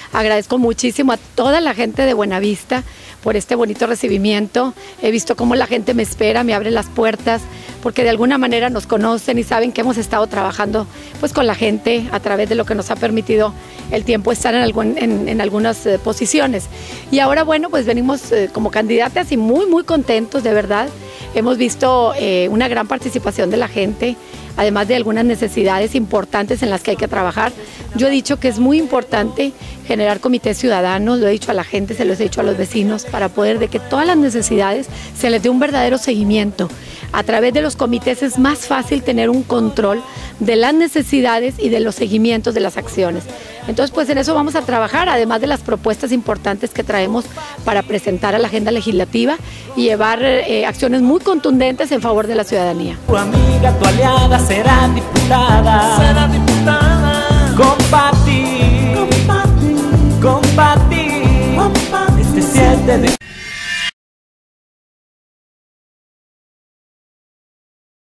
Agradezco muchísimo a toda la gente de Buenavista por este bonito recibimiento. He visto cómo la gente me espera, me abre las puertas, porque de alguna manera nos conocen y saben que hemos estado trabajando pues con la gente a través de lo que nos ha permitido el tiempo estar en algunas posiciones. Y ahora, bueno, pues venimos como candidatas y muy contentos, de verdad. Hemos visto una gran participación de la gente, además de algunas necesidades importantes en las que hay que trabajar. Yo he dicho que es muy importante generar comités ciudadanos, lo he dicho a la gente, se lo he dicho a los vecinos, para poder de que todas las necesidades se les dé un verdadero seguimiento. A través de los comités es más fácil tener un control de las necesidades y de los seguimientos de las acciones. Entonces, pues en eso vamos a trabajar, además de las propuestas importantes que traemos para presentar a la agenda legislativa y llevar acciones muy contundentes en favor de la ciudadanía. Tu amiga, tu aliada será diputada. Será diputada. Combatir. Este 7 de